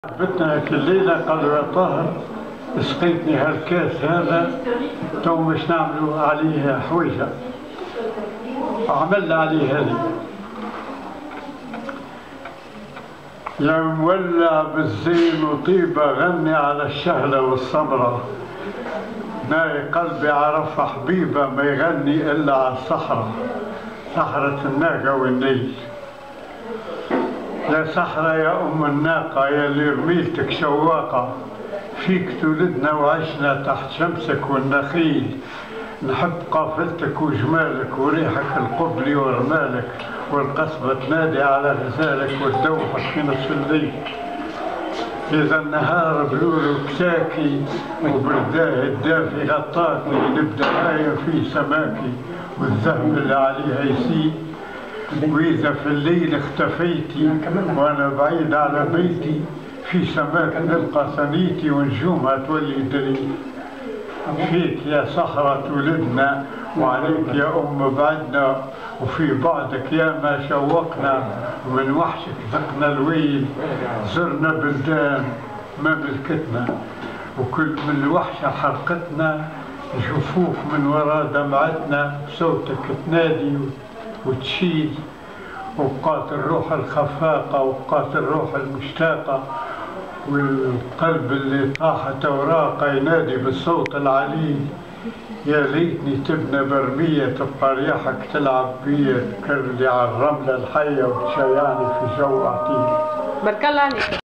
بتنا الليلة قالوا يا طاهر اسقيتني هالكاس هذا تو مش نعملوا عليه حويجة. عملنا عليه هذه يا مولع بالزين وطيبة غني على الشهلة والسمرة. ناي قلبي عرف حبيبة ما يغني إلا على الصحراء، صحرة الناقة والنيل. يا صحراء يا أم الناقة يا اللي رميلتك شواقة، فيك تولدنا وعشنا تحت شمسك والنخيل. نحب قافلتك وجمالك وريحك القبلي ورمالك، والقصبة تنادي على غزالك وتدوحك في نصف الليل. إذا النهار بلول كساكي وبرداه الدافي غطاكي، نبدا نايم في سماكي والذهب اللي عليها يسيل. وإذا في الليل اختفيتي وأنا بعيد على بيتي، في سماك نلقى ثنيتي ونجومها تولي دليل. فيك يا صحراء تولدنا وعليك يا أم بعدنا، وفي بعدك يا ما شوقنا ومن وحشك ذقنا الويل. زرنا بلدان ما ملكتنا وكل من الوحشة حرقتنا، جفوف من وراء دمعتنا صوتك تنادي وتشيل. وبقات الروح الخفاقة وبقات الروح المشتاقة، والقلب اللي طاحت وراقة ينادي بالصوت العليل. يا ليتني تبنى برمية تبقى رياحك تلعب بيا، تكرلي على الرملة الحية وتشيعني في جو عتيق. بارك الله عليك.